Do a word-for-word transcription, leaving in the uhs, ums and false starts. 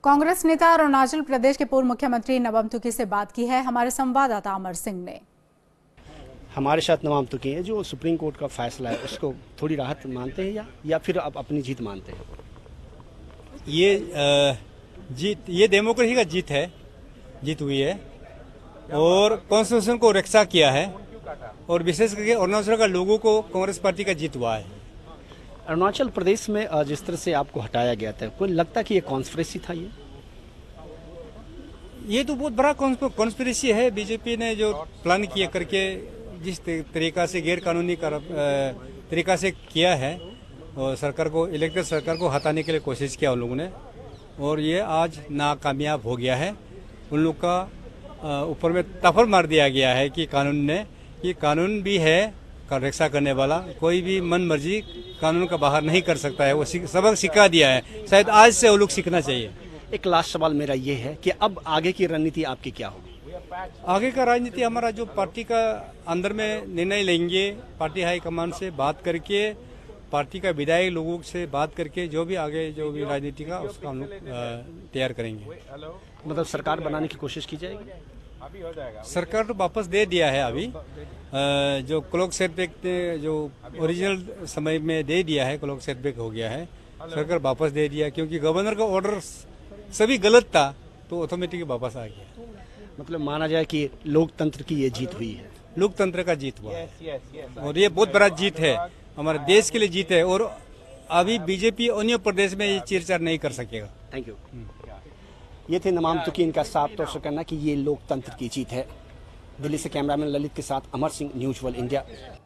कांग्रेस नेता और अरुणाचल प्रदेश के पूर्व मुख्यमंत्री नबम तुकी से बात की है हमारे संवाददाता अमर सिंह ने। हमारे साथ नबम तुकी है, जो सुप्रीम कोर्ट का फैसला है उसको थोड़ी राहत मानते हैं या या फिर आप अपनी जीत मानते हैं? ये जीत ये डेमोक्रेसी का जीत है, जीत हुई है और कॉन्स्टिट्यूशन को रक्षा किया है और विशेष करके अरुणाचल का लोगों को कांग्रेस पार्टी का जीत हुआ है। अरुणाचल प्रदेश में जिस तरह से आपको हटाया गया था, कोई लगता कि ये कॉन्स्पिरेसी था? ये ये तो बहुत बड़ा कॉन्स्पिरेसी है। बीजेपी ने जो प्लान किया करके जिस तरीका से गैर कानूनी तरीका से किया है और सरकार को, इलेक्टेड सरकार को हटाने के लिए कोशिश किया उन लोगों ने और ये आज नाकामयाब हो गया है। उन लोग का ऊपर में तफर मार दिया गया है कि कानून ने, कि कानून भी है का रक्षा करने वाला, कोई भी मन मर्जी कानून का बाहर नहीं कर सकता है। वो सबक सिखा दिया है, शायद आज से वो लोग सीखना चाहिए। एक लास्ट सवाल मेरा ये है कि अब आगे की रणनीति आपकी क्या होगी? आगे का राजनीति हमारा जो पार्टी का अंदर में निर्णय लेंगे, पार्टी हाईकमान से बात करके, पार्टी का विधायक लोगों से बात करके जो भी आगे जो भी राजनीति का उसका हम लोग तैयार करेंगे। मतलब सरकार बनाने की कोशिश की जाएगी? सरकार तो वापस दे दिया है अभी, जो क्लॉक सेटबैक जो ओरिजिनल समय में दे दिया है, क्लॉक सेटबैक हो गया है, सरकार वापस दे दिया क्योंकि गवर्नर का ऑर्डर सभी गलत था तो ऑटोमेटिक वापस आ गया। मतलब माना जाए कि लोकतंत्र की ये जीत हुई है, लोकतंत्र का जीत हुआ है और ये बहुत बड़ा जीत है, हमारे देश के लिए जीत है और अभी बीजेपी अन्य प्रदेश में ये चीरचार नहीं कर सकेगा। Thank you. ये थे नबम तुकी, इनका साफ तौर से कहना कि ये लोकतंत्र की जीत है। दिल्ली से कैमरामैन ललित के साथ Amar Singh, news world India.